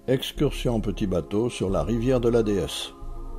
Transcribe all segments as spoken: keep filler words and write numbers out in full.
Excursion en petit bateau sur la rivière de la Déesse.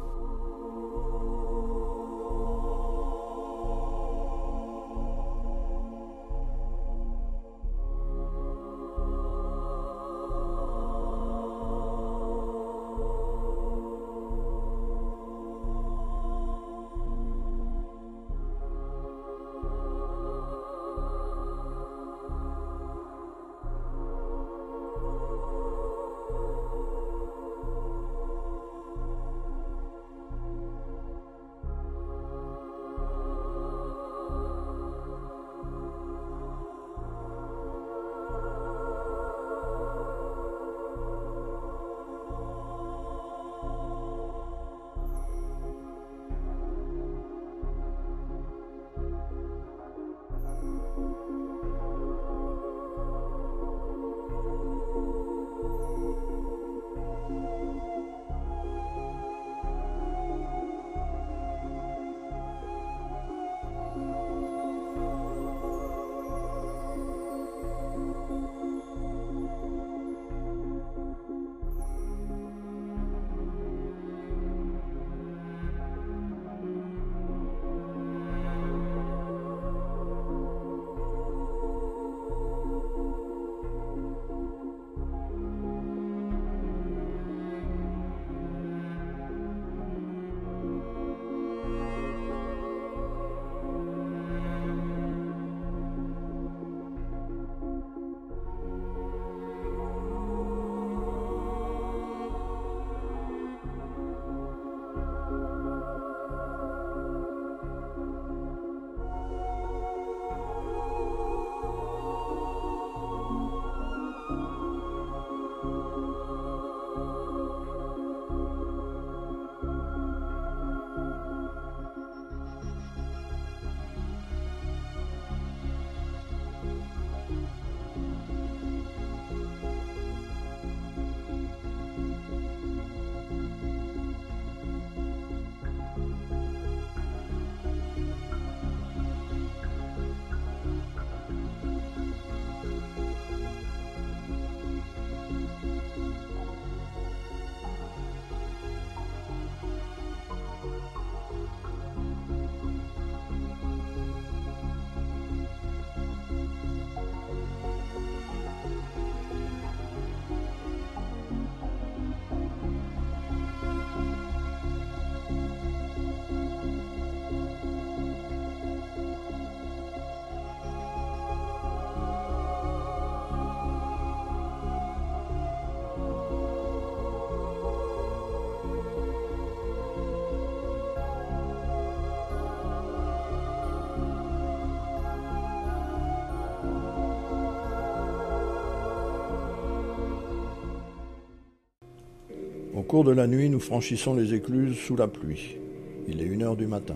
Au cours de la nuit, nous franchissons les écluses sous la pluie. Il est une heure du matin.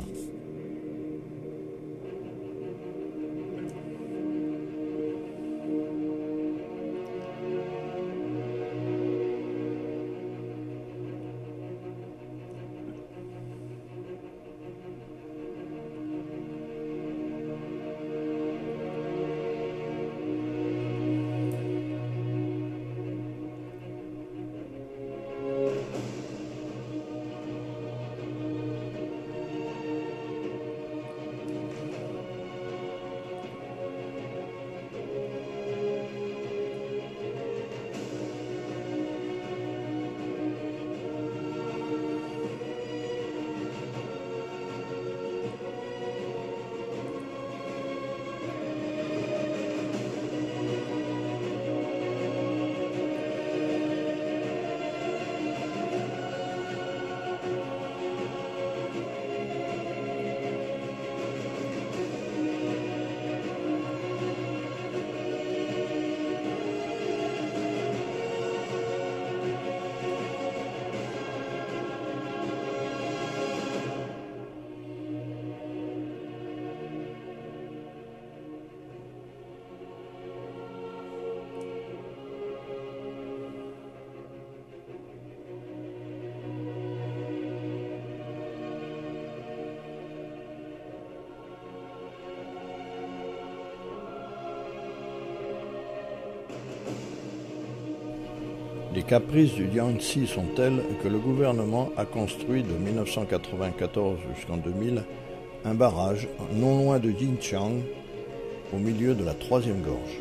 Les caprices du Yangtze sont tels que le gouvernement a construit de mille neuf cent quatre-vingt-quatorze jusqu'en deux mille un barrage non loin de Jinjiang, au milieu de la troisième gorge.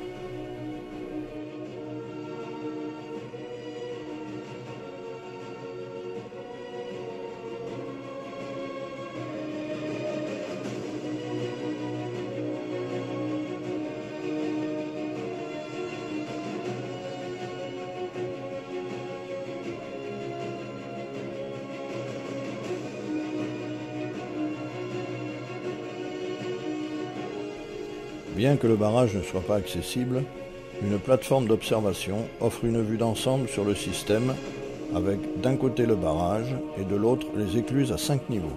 Bien que le barrage ne soit pas accessible, une plateforme d'observation offre une vue d'ensemble sur le système avec d'un côté le barrage et de l'autre les écluses à cinq niveaux.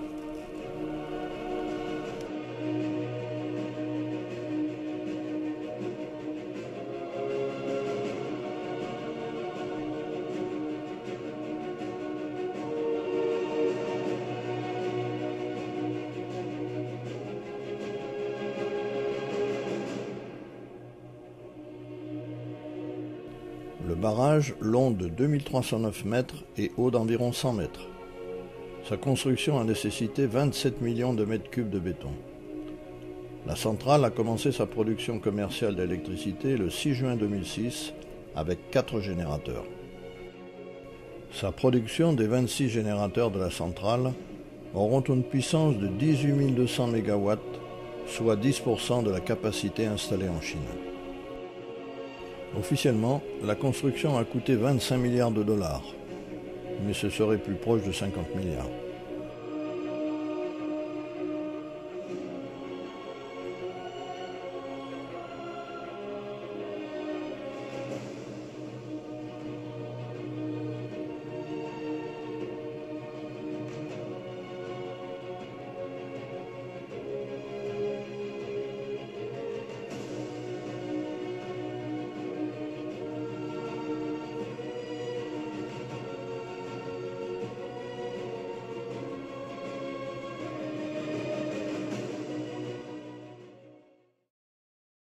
Le barrage, long de deux mille trois cent neuf mètres et haut d'environ cent mètres. Sa construction a nécessité vingt-sept millions de mètres cubes de béton. La centrale a commencé sa production commerciale d'électricité le six juin deux mille six avec quatre générateurs. Sa production des vingt-six générateurs de la centrale auront une puissance de dix-huit mille deux cents mégawatts, soit dix pour cent de la capacité installée en Chine. Officiellement, la construction a coûté vingt-cinq milliards de dollars, mais ce serait plus proche de cinquante milliards.